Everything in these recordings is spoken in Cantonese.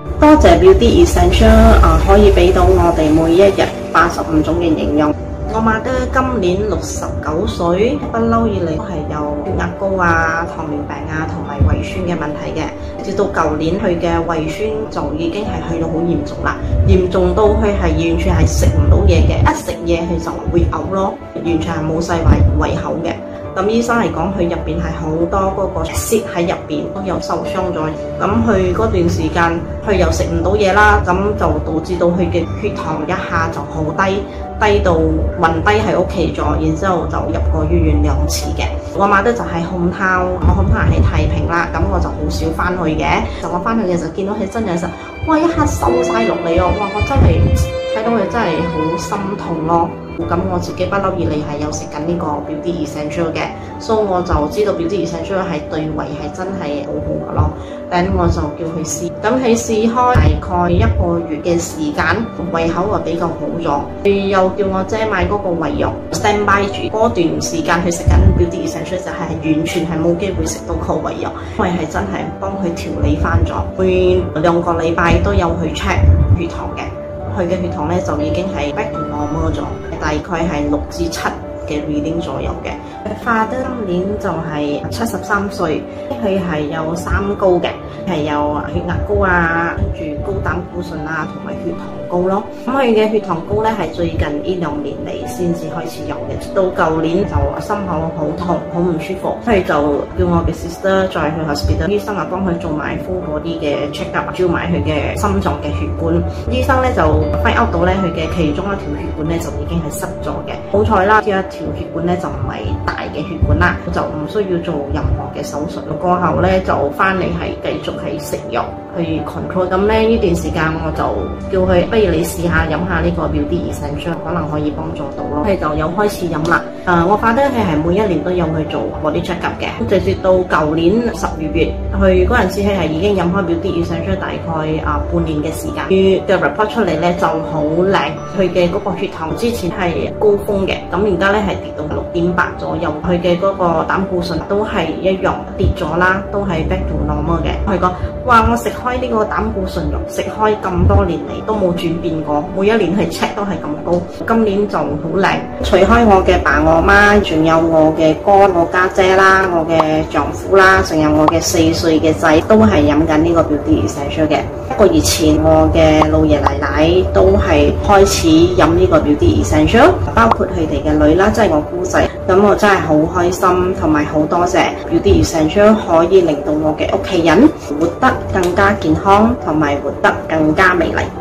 多謝 Beauty Essential 可以俾到我哋每一日85種嘅營養。我媽爹今年69歲，不嬲以嚟都係有血壓高啊、糖尿病啊同埋胃酸嘅問題嘅。直到舊年佢嘅胃酸就已經係去到好嚴重啦，嚴重到佢係完全係食唔到嘢嘅，一食嘢佢就會嘔咯，完全係冇晒胃口嘅。咁醫生嚟講，佢入邊係好多嗰個蝕喺入邊，都有受傷咗。咁佢嗰段時間，佢又食唔到嘢啦，咁就導致到佢嘅血糖一下就好低，低到暈低喺屋企咗，然之後就入過醫院2次嘅。我媽爹就係hometown，我hometown喺太平啦，咁我就好少翻去嘅。就我翻去嘅時候見到佢真人實，哇一下瘦晒落嚟哦！哇我真係睇到佢真係好心痛咯。咁我自己不嬲以嚟係有食緊呢個 Beauty Essential 嘅，所以我就知道 Beauty Essential 係對胃係真係好好嘅咯。咁我就叫佢試，咁佢試開大概1個月嘅時間，胃口就比較好咗。佢又叫我姐買嗰個胃藥 stand by 住，嗰段時間佢食緊 Beauty Essential 就係完全係冇機會食到個胃藥，因為係真係幫佢調理翻咗。每2個禮拜都有去 check 血糖嘅。佢嘅血糖咧就已經係 back to normal 咗，大概係6至7嘅 reading 左右嘅。Father 今年就係73歲，佢係有3高嘅，係有血壓高啊，跟住高膽固醇啊，同埋血糖高咯。咁佢嘅血糖高咧係最近呢2年嚟先至開始有嘅，到舊年就心口好痛，好唔舒服，佢就叫我嘅 sister 再去 hospital， 醫生啊幫佢做埋 full body嘅 check up， 照埋佢嘅心臟嘅血管。醫生咧就 find out 到咧佢嘅其中一條血管咧就已經係塞咗嘅。好彩啦，呢一條血管咧就唔係大嘅血管啦，就唔需要做任何嘅手術。過後咧就翻嚟係繼續係食藥去 control。咁咧呢段時間我就叫佢，不如你試下飲下呢個 Beauty Essential， 可能可以幫助到咯。佢就有開始飲啦。我發覺佢係每一年都有去做body check up嘅，直至到舊年12月，佢嗰陣時佢係已經飲開 Beauty Essential 大概半年嘅時間。佢嘅 report 出嚟咧就好靚，佢嘅嗰個血糖之前係高峰嘅，咁而家咧係跌到6.8左右。佢嘅嗰個膽固醇都係一樣跌咗啦，都係 back to normal 嘅。佢講：哇！我食開呢個膽固醇藥，食開咁多年嚟都冇轉變過，每一年去 check 都係咁高。今年就好靚，除開我嘅爸我媽，仲有我嘅哥、我家姐啦，我嘅丈夫啦，仲有我嘅4歲嘅仔，都係飲緊呢個 Beauty Essential 嘅。1個月前，我嘅老爺奶奶都係開始飲呢個 Beauty Essential， 包括佢哋嘅女啦，即係我姑仔。咁我真係好開心，同埋好多謝 Beauty Essential 可以令到我嘅屋企人活得更加健康，同埋活得更加美麗。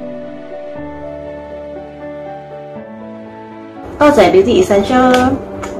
多謝 Beauty Essential。